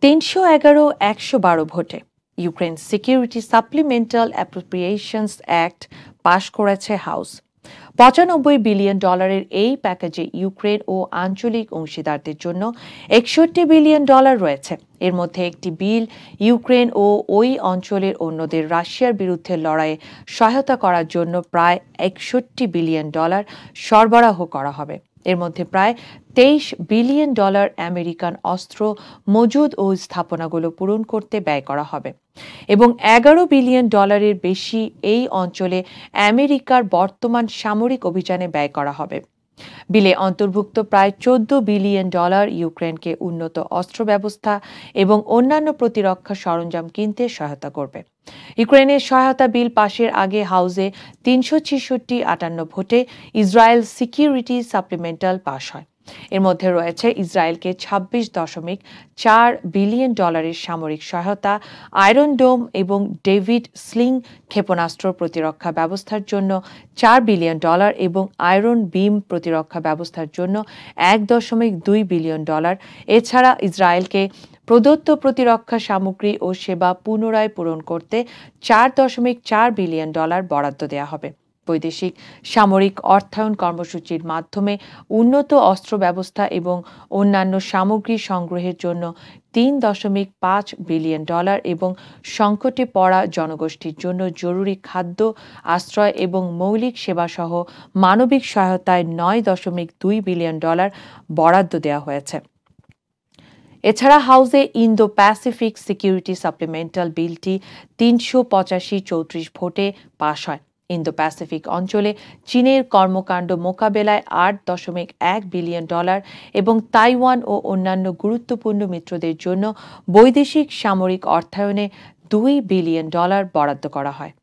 311-112 ভোটে Ukraine security supplemental appropriations act পাশ করেছে হাউস। $95 বিলিয়ন এই প্যাকেজে ইউক্রেন ও আঞ্চলিক অংশীদারদের জন্য $61 বিলিয়ন রয়েছে। এর মধ্যে একটি বিল ইউক্রেন ও ওই অঞ্চলের অন্যদের রাশিয়ার বিরুদ্ধে লড়াইয়ে সহায়তা করার জন্য প্রায় $61 বিলিয়ন সরবরাহ করা হবে। এর মধ্যে প্রায় $23 বিলিয়ন আমেরিকান অস্ত্র মজুদ ও স্থাপনাগুলো পূরণ করতে ব্যয় করা হবে এবং $11 বিলিয়ন বেশি এই অঞ্চলে আমেরিকার বর্তমান সামরিক অভিযানে ব্যয় করা হবে। বিলে অন্তর্ভুক্ত প্রায় $14 বিলিয়ন ইউক্রেনকে উন্নত অস্ত্র ব্যবস্থা এবং অন্যান্য প্রতিরক্ষা সরঞ্জাম কিনতে সহায়তা করবে। ইউক্রেনের সহায়তা বিল পাশের আগে হাউসে 366-58 ভোটে ইসরায়েল সিকিউরিটি সাপ্লিমেন্টাল পাশ হয়। এর মধ্যে রয়েছে ইসরায়েলকে $26.4 বিলিয়ন সামরিক সহায়তা, আয়রন ডোম এবং ডেভিড স্লিং ক্ষেপণাস্ত্র প্রতিরক্ষা ব্যবস্থার জন্য $4 বিলিয়ন এবং আয়রন বিম প্রতিরক্ষা ব্যবস্থার জন্য $1.2 বিলিয়ন। এছাড়া ইসরায়েলকে প্রদত্ত প্রতিরক্ষা সামগ্রী ও সেবা পুনরায় পূরণ করতে $4.4 বিলিয়ন বরাদ্দ দেওয়া হবে। বৈদেশিক সামরিক অর্থায়ন কর্মসূচির মাধ্যমে উন্নত অস্ত্র ব্যবস্থা এবং অন্যান্য সামগ্রী সংগ্রহের জন্য $3.5 বিলিয়ন এবং সংকটে পড়া জনগোষ্ঠীর জন্য জরুরি খাদ্য, আশ্রয় এবং মৌলিক সেবাসহ মানবিক সহায়তায় $9.2 বিলিয়ন বরাদ্দ দেওয়া হয়েছে। এছাড়া হাউসে ইন্দো প্যাসিফিক সিকিউরিটি সাপ্লিমেন্টাল বিলটি 385-34 ভোটে পাশ হয়। ইন্দো প্যাসিফিক অঞ্চলে চীনের কর্মকাণ্ড মোকাবেলায় $8.1 বিলিয়ন এবং তাইওয়ান ও অন্যান্য গুরুত্বপূর্ণ মিত্রদের জন্য বৈদেশিক সামরিক অর্থায়নে $2 বিলিয়ন বরাদ্দ করা হয়।